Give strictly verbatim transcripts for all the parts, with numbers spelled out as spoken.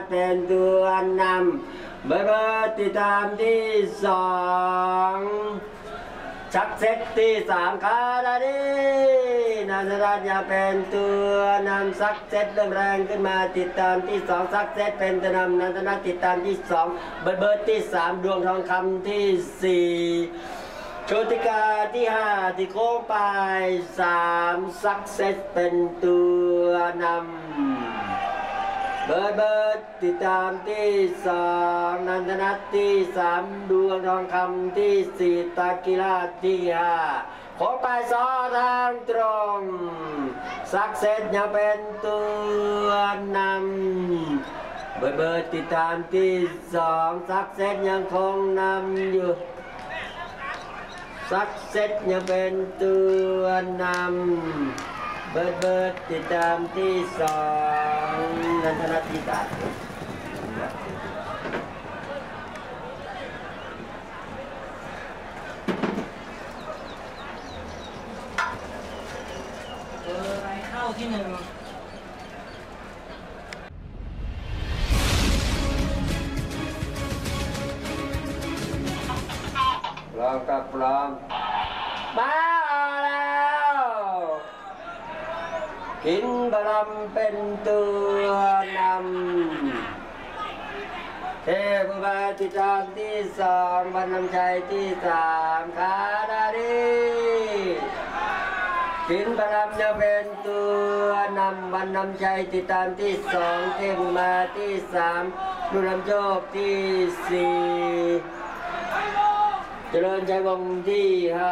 เป็นตัวนำเบอร์เบอร์ติดตามที่สองชักเซตที่สามคาราดีนันทรัตน์ยังเป็นตัวนำซักเซตเริ่มแรงขึ้นมาติดตามที่สองซักเซตเป็นตัวนำนันทรัตน์ติดตามที่สองเบอร์เบอร์ที่สามดวงทองคำที่สี่โชติกาที่ห้าที่โค้งไปสามซักเซตเป็นตัวนำเบอร์เบอร์ติดตามที่สองนันทนัทที่สามดวงทองคำที่สี่ตากิราที่ห้าโค้งไปสองทางตรงซักเซตยังเป็นตัวนำเบอร์เบอร์ติดตามที่สองซักเซตยังคงนำอยู่ซักเซตยังเป็นตัวนำเบิร์ดเบิร์ดติดตามที่สองนันทนัทที่สามเออไปเข้าที่หนึ่งพร้อมกับพร้อมมาแล้วกินบารมเป็นตัวนำเทพบาติตามที่สองบรรณำชัยที่สามคาดาดีกินบารมจะเป็นตัวนำบรรณำชัยติดตามที่สองเทพมาที่สามนุนำโชคที่สี่เจริญใจวงที่ห้า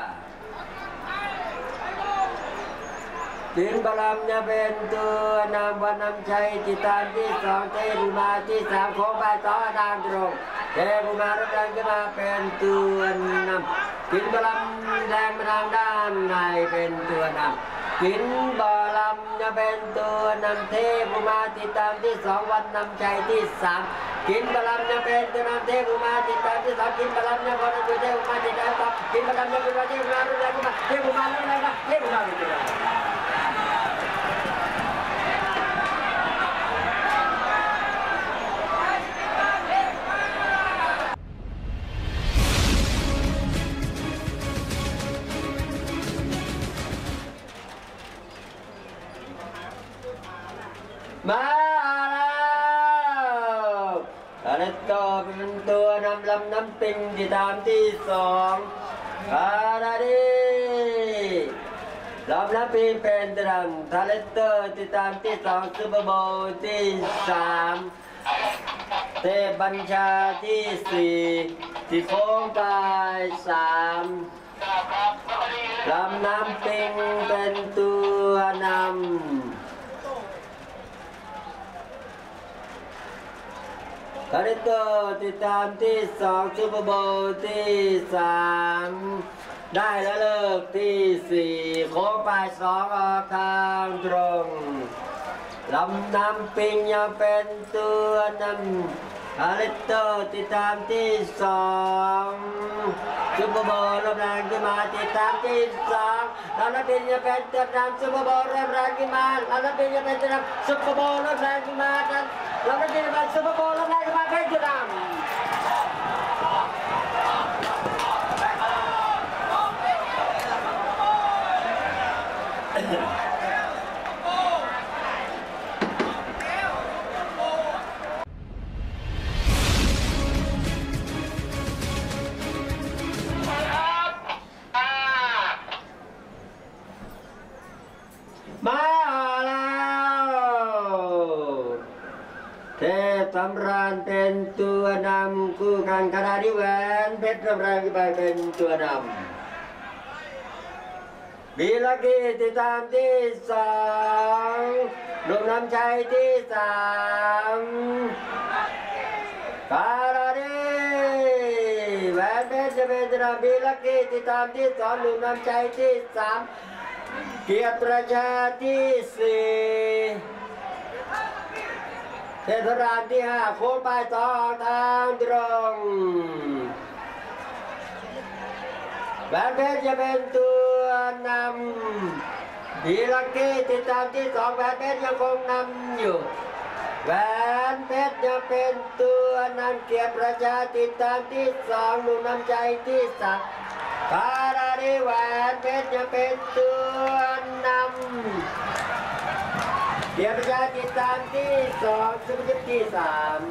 ถึงบารมจะเป็นตัวนำวันนำชัยติดตามที่สองเทพุมาที่สามโค้งไปต่อทางตรงเทพุมารถดันขึ้นมาเป็นตัวนำถึงบารมแรงมาทางด้านในเป็นตัวนำถึงบารมจะเป็นตัวนำเทพุมาติดตามที่สองวันนำชัยที่สามกินบาลัมเนี่ยเป็นตัวนำเทพุมาติดตามที่สองกินบาลัมเนี่ยพอจะเทพุมาติดตามต่อกินบาลัมเนี่ยเป็นเทพุมาเรื่อยๆมาเทพุมาเรื่อยๆมาเทพุมาเรื่อยๆมาแล้วอะไรต่อเป็นตัวนำลำน้ำปิงที่ตามที่สองคาราดีลำน้ำปิงเป็นตรังทาเลเตอร์ที่ตามที่สองซูเปอร์โบว์ที่สามเทพบัญชาที่สี่ที่โค้งปลายสามลำน้ำปิงเป็นตัวนำคาริโตติดตามที่สองซูเปอร์โบว์ที่สามได้แล้วเลิกที่สี่โค้งไปสองออกทางตรงลำน้ำปิงยังเป็นตัวนำคาริโตติดตามที่สองซูเปอร์โบว์เริ่มแรงขึ้นมาติดตามที่สองลำน้ำปิงยังเป็นตัวนำซูเปอร์โบว์เริ่มแรงขึ้นมาลำน้ำปิงยังเป็นตัวนำซูเปอร์โบว์เริ่มแรงขึ้นมาเราไม่ได้มาซูเปอร์โบว์แล้วได้มาเป็นจุดดำมาเทพสำราญเป็นตัวนำคู่กันขณะที่แหวนเพชรสำราญไปเป็นตัวนำบีลกีติดตามที่สองดวงน้ำชัยที่สามคาราดีแหวนเพชรจะเป็นตัวนำบีลกีติดตามที่สองดวงน้ำชัยที่สามเกียรติประชาที่สี่เทพรานที่ห้าโค้งไปต่อทางตรงแหวนเพชรจะเป็นตัวนำบีลักกี้ติดตามที่สองแหวนเพชรยังคงนำอยู่แหวแหวนเพชรจะเป็นตัวนำเกียรติประชาติดตามที่สองหนุ่มน้ำใจที่สามคาราดีแหวนเพชรจะเป็นตัวนำเกียรติประชาติดตามที่สองสุภาพที่สาม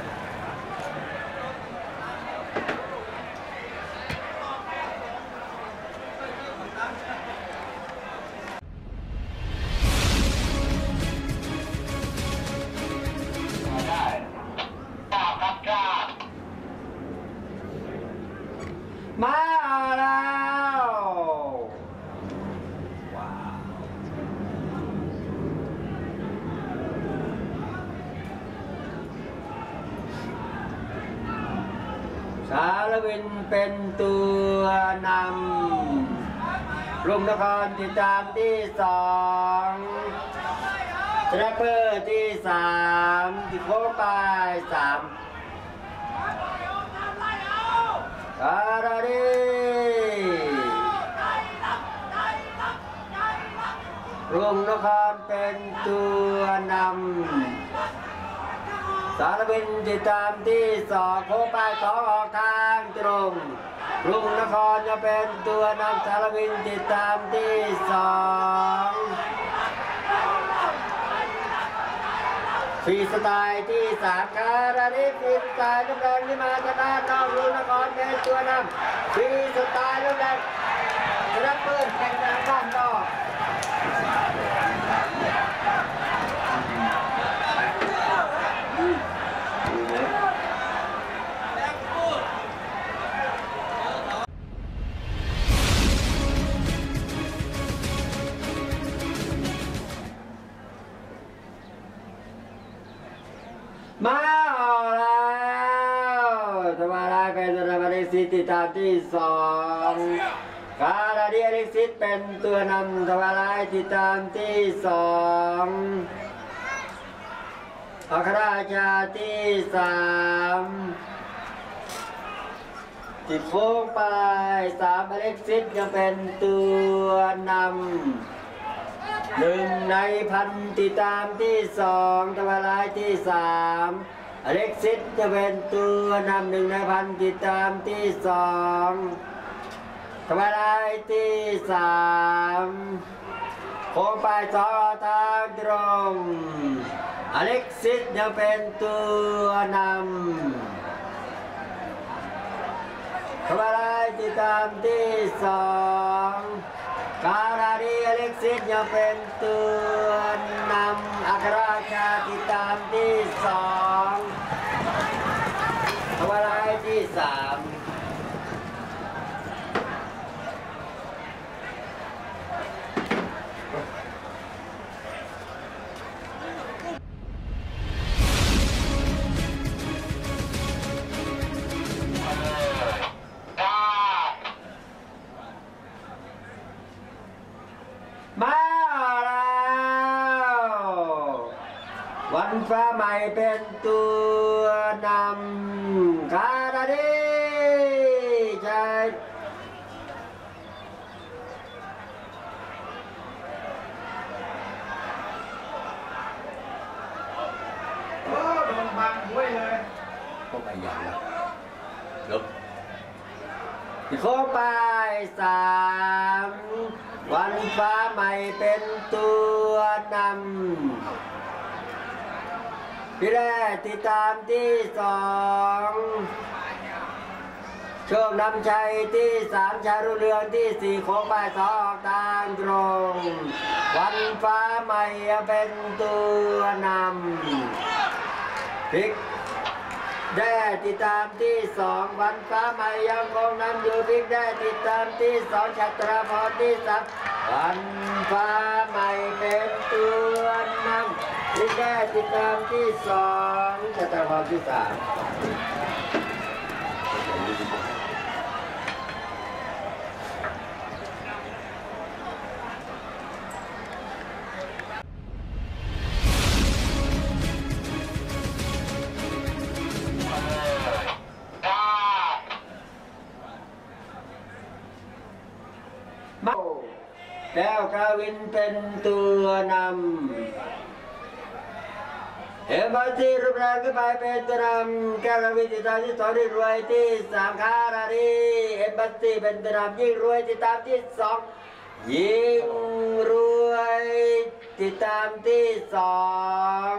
มาแล้วว้าวสารวินเป็นตัวนำรุ่งนครติดตามที่สองชนะเพื่อที่สามที่โค้งไปสามคาราดีรุ่งนครเป็นตัวนำสารวินติดตามที่สองโค้งไปสองออกทางตรงรุ่งนครจะเป็นตัวนำสารวินติดตามที่สองฟรีสไตล์ที่สามคาราดีฟรีสไตล์ลูกแรงที่มาชนะน้องรุ่งนครเป็นตัวนำฟรีสไตล์ลูกแรงชนะเปิดแข่งทางบ้านนอกมาแล้วธรรมดาเป็นธรรมดาซิติดตามที่สองคาราดีอเล็กซิสเป็นตัวนำธรรมดาติดตามที่สองอัครราชาที่สามติดโค้งไปสามอเล็กซิสยังเป็นตัวนำหนึ่งในพันติดตามที่สองธรรมดาที่สามอเล็กซิสจะเป็นตัวนำหนึ่งในพันติดตามที่สองธรรมดาที่สามโค้งไปสองทางตรงอเล็กซิสจะเป็นตัวนำธรรมดาติดตามที่สองคาราดีอเล็กซิสยังเป็นตัวนำอัครราชาติดตามที่สองธรรมดาที่สามมาแล้ววันฟ้าใหม่เป็นตัวนำคาราดีใช่โอ้โดนบังห้วยเลยพวกไอ้ยางแล้วลุกที่โค้งไปสามวันฟ้าใหม่เป็นตัวนำพี่แรกติดตามที่สองโชคนำชัยที่สามชารุเรืองที่สี่โค้งไปสองทางตรงวันฟ้าใหม่เป็นตัวนำพลิกได้ติดตามที่สองวันฟ้าใหม่ยังคงนำอยู่พลิกได้ติดตามที่สองชัตราพรที่สามวันฟ้าใหม่เป็นตัวนำพลิกได้ติดตามที่สองชัตราพรที่สามแล้วกาวินเป็นตัวนำเอ็มบัสซีรูปร่างขึ้นไปเป็นตัวนำแก้ววิติตามที่สองที่รวยที่สามคาราดีเอ็มบัสซีเป็นตัวนำยิ่งรวยติดตามที่สองยิ่งรวยติดตามที่สอง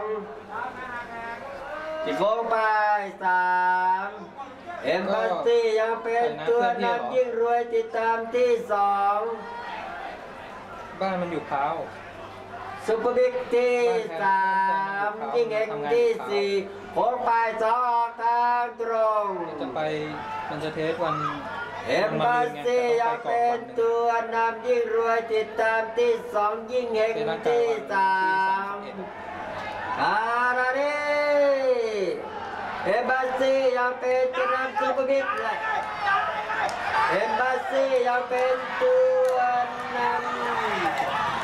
ที่โค้งไปสามเอ็มบัสซียังเป็นตัวนำยิ่งรวยติดตามที่สองบ้านมันอยู่เท้าซุปเปอร์บิ๊กที่สามยิ่งเอกที่สี่โค้งไปสองทางตรงจะไปมันจะเทสวันเอ็มบัสซียังเป็นตัวนำยิ่งรวยติดตามที่สองยิ่งเอกที่สามอาราเดเอ็มบัสซียังเป็นตัวนำซุปเปอร์บิ๊กเลยเอ็มบัสซียังเป็นตัวนำ